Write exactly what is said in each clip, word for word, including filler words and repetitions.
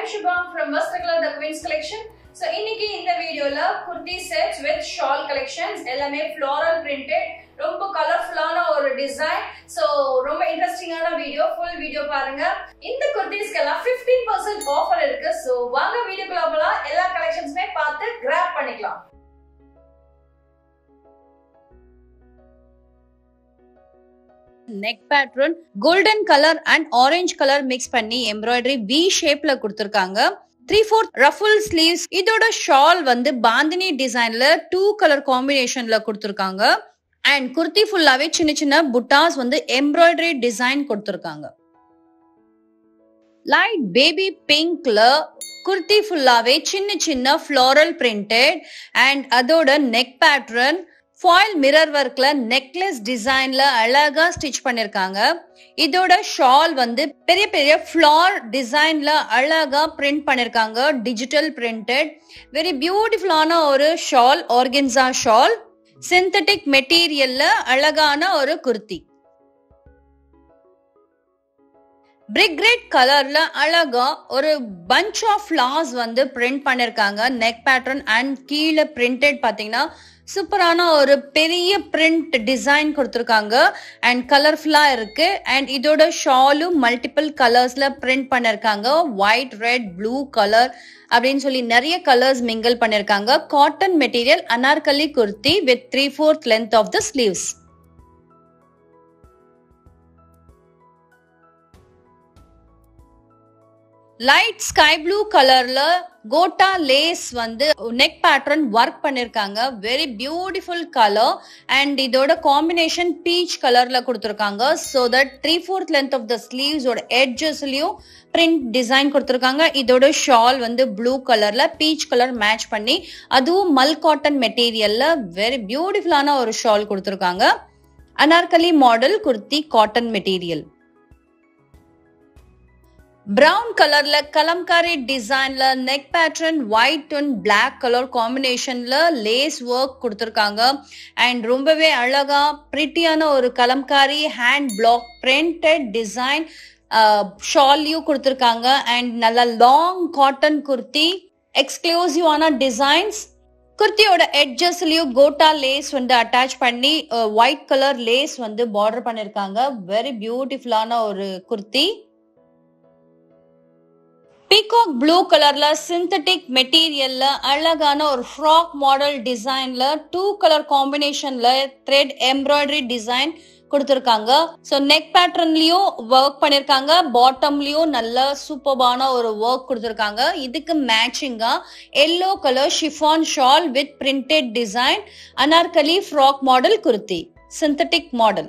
I'm Shubham from Vastrakala, the Queen's collection. So, இன்னைக்கு இந்த வீடியோல kurti sets with shawl collections எல்லாமே floral printed ரொம்ப கலர்ஃபுல்லான ஒரு டிசைன். சோ ரொம்ப இன்ட்ரஸ்டிங்கான வீடியோ, ஃபுல் வீடியோ பாருங்க. இந்த kurtisக்கெல்லாம் fifteen percent ஆஃபர் இருக்கு. சோ வாங்க வீடியோக்குள்ள போலாம். எல்லா கலெக்ஷன்ஸ்மே பார்த்து கிராப் பண்ணிக்கலாம். neck pattern golden color and orange color mix பண்ணி embroidery V shape ல கொடுத்திருக்காங்க. three fourth ruffle sleeves. இதோட shawl வந்து பாந்தினி டிசைன்ல two color combinationல கொடுத்திருக்காங்க. and kurti ஃபுல்லாவே சின்ன சின்ன புட்டாஸ் வந்து embroidery design கொடுத்திருக்காங்க. light baby pinkல kurti ஃபுல்லாவே சின்ன சின்ன floral printed and அதோட neck pattern foil mirror workல necklace designல அழகா ஸ்டிச் பண்ணிருக்காங்க. இதோட shawl வந்து பெரிய பெரிய flower designல அழகா print பண்ணிருக்காங்க. digital printed very beautiful ஆன ஒரு shawl, organza shawl, synthetic materialல அழகான ஒரு kurti. brick red கலர்ல அழகா ஒரு bunch of flowers வந்து print பண்ணிருக்காங்க. neck pattern and கீழ printed பாத்தீங்கன்னா சூப்பரான ஒரு பெரிய print டிசைன் கொடுத்திருக்காங்க and கலர்ஃபுல்லா இருக்கு. and இதோட ஷாலும் மல்டிபிள் கலர்ஸ்ல print பண்ணிருக்காங்க. white, red, blue கலர் அப்படின்னு சொல்லி நிறைய கலர்ஸ் மிங்கிள் பண்ணிருக்காங்க. Cotton material Anarkali kurti with three fourth length of the sleeves. Light sky blue கலர்ல கோட்டா லேஸ் வந்து நெக் பேட்டர்ன் ஒர்க் பண்ணிருக்காங்க. வெரி பியூட்டிஃபுல் கலர் அண்ட் இதோட காம்பினேஷன் பீச் கலர்ல கொடுத்திருக்காங்க. So that three fourth length of the sleeves ஓட எட்ஜஸ்லயும் print design கொடுத்திருக்காங்க. இதோட ஷால் வந்து ப்ளூ கலர்ல பீச் கலர் மேட்ச் பண்ணி அதுவும் மல் காட்டன் மெட்டீரியல்ல வெரி பியூட்டிஃபுல்லான ஒரு ஷால் கொடுத்திருக்காங்க. Anarkali model kurti cotton material. brown கலர்ல கலம்காரி டிசைன்ல neck pattern white and black colour காம்பினேஷன்ல லேஸ் ஒர்க் கொடுத்திருக்காங்க. அண்ட் ரொம்பவே அழகா பிரிட்டியான ஒரு Kalamkari hand block printed design ஷால்லையும் கொடுத்திருக்காங்க. அண்ட் நல்ல லாங் காட்டன் குர்த்தி, எக்ஸ்க்ளூசிவான டிசைன்ஸ். குர்த்தியோட எட்ஜஸ்லயும் கோட்டா லேஸ் வந்து அட்டாச் பண்ணி ஒயிட் கலர் லேஸ் வந்து பார்டர் பண்ணிருக்காங்க. வெரி பியூட்டிஃபுல்லான ஒரு குர்த்தி. பீகாக் ப்ளூ கலர்ல சிந்தட்டிக் மெட்டீரியல்ல அழகான ஒரு ஃப்ராக் மாடல் டிசைன்ல டூ கலர் காம்பினேஷன்ல த்ரெட் எம்ப்ராய்டரி டிசைன் கொடுத்திருக்காங்க. சோ நெக் பேட்டர்ன்லயும் ஒர்க் பண்ணிருக்காங்க, பாட்டம்லயும் நல்ல சூப்பர்பான ஒரு ஒர்க் கொடுத்திருக்காங்க. இதுக்கு மேட்சிங்கா yellow colour chiffon shawl with printed design Anarkali frock model kurti, synthetic model.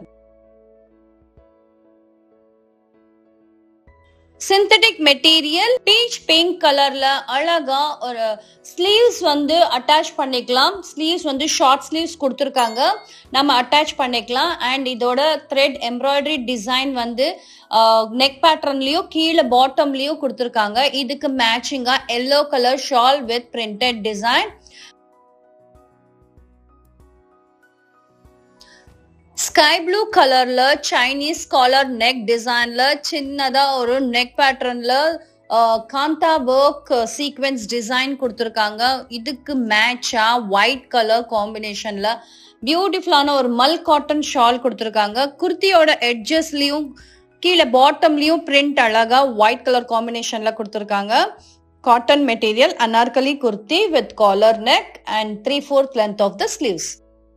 Synthetic material peach pink கலர்ல அழகா ஒரு ஸ்லீவ்ஸ் வந்து அட்டாச் பண்ணிக்கலாம். ஸ்லீவ்ஸ் வந்து ஷார்ட் ஸ்லீவ்ஸ் கொடுத்திருக்காங்க, நம்ம அட்டாச் பண்ணிக்கலாம். அண்ட் இதோட த்ரெட் எம்ப்ராய்டரி டிசைன் வந்து நெக் பேட்டர்ன்லயும் கீழே பாட்டம்லயும் கொடுத்திருக்காங்க. இதுக்கு மேட்சிங்கா yellow colour shawl with printed design. Sky blue கலர்ல சைனீஸ் காலர் நெக் டிசைன்ல சின்னதா ஒரு நெக் பேட்டர்ன்ல காந்தா ஒர்க் சீக்வென்ஸ் டிசைன் கொடுத்திருக்காங்க. இதுக்கு மேட்சா ஒயிட் கலர் காம்பினேஷன்ல பியூட்டிஃபுல்லான ஒரு மல் காட்டன் ஷால் கொடுத்திருக்காங்க. குர்த்தியோட எட்ஜஸ்லயும் கீழே பாட்டம்லயும் பிரிண்ட் அழகா ஒயிட் கலர் காம்பினேஷன்ல கொடுத்திருக்காங்க. Cotton material Anarkali kurti with collar neck and three fourth length of the sleeves.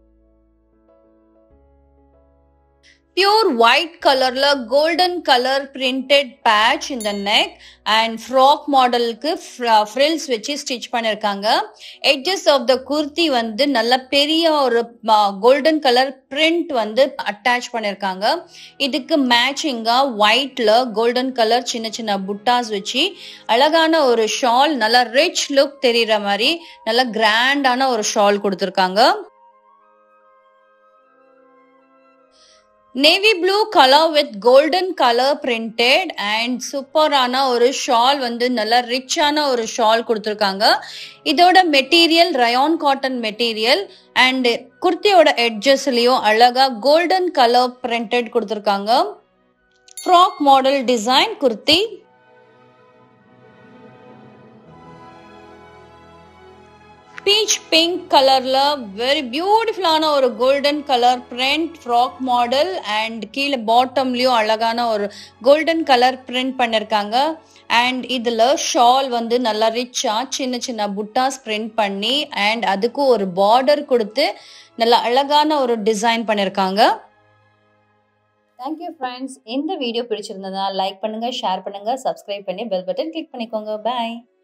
Pure white கலர்ல கோல்டன் கலர் பிரிண்டட் பேட்ச் இந்த நெக் அண்ட் ஃப்ராக் மாடலுக்கு ஃப்ரில்ஸ் வச்சு ஸ்டிச் பண்ணிருக்காங்க. எட்ஜஸ் ஆஃப் த குர்த்தி வந்து நல்ல பெரிய ஒரு கோல்டன் கலர் பிரிண்ட் வந்து அட்டாச் பண்ணிருக்காங்க. இதுக்கு மேட்சிங்கா ஒயிட்ல கோல்டன் கலர் சின்ன சின்ன புட்டாஸ் வச்சு அழகான ஒரு ஷால், நல்ல ரிச் லுக் தெரியற மாதிரி நல்ல கிராண்டான ஒரு ஷால் கொடுத்திருக்காங்க. Navy blue colour with golden colour printed and சூப்பரான ஒரு ஷால் வந்து நல்ல ரிச்சான ஒரு ஷால் கொடுத்திருக்காங்க. இதோட material rayon cotton material and குர்த்தியோட எட்ஜஸ்லயும் அழகா கோல்டன் கலர் பிரிண்டட் கொடுத்திருக்காங்க. Frock model design kurti. Peach pink கலர்ல வெரி பியூட்டிஃபுல்லான ஒரு golden colour print frock model and கீழே பாட்டம்லயும் அழகான ஒரு கோல்டன் கலர் பிரிண்ட் பண்ணிருக்காங்க. அண்ட் இதுல ஷால் வந்து நல்லா ரிச்சா சின்ன சின்ன புட்டாஸ் பிரிண்ட் பண்ணி அண்ட் அதுக்கு ஒரு பார்டர் கொடுத்து நல்லா அழகான ஒரு டிசைன் பண்ணிருக்காங்க. Thank you friends. இந்த வீடியோ பிடிச்சிருந்ததா லைக் பண்ணுங்க, ஷேர் பண்ணுங்க, சப்ஸ்கிரைப் பண்ணி பெல் பட்டன் கிளிக் பண்ணிக்கோங்க. பாய்.